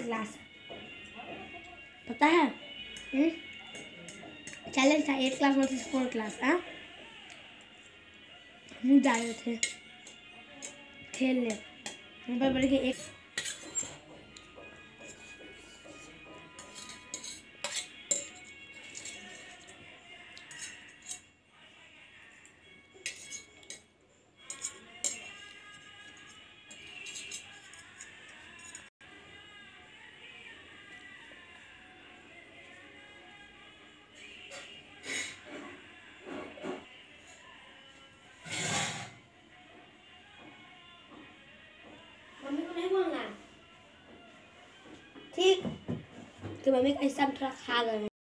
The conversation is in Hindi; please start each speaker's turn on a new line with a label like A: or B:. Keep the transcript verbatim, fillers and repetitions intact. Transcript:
A: क्लास पता है? चैलेंज था eight class versus four class. हाँ, हम जा रहे थे खेलने, पर बल्कि एक मम्मी को नहीं बोलना, ठीक? तो मम्मी का हिस्सा थोड़ा खा गए।